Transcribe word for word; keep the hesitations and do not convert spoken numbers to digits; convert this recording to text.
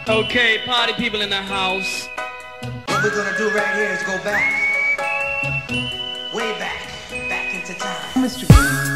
Okay, party people in the house. What we're gonna do right here is go back, way back, back into time. Mister Green.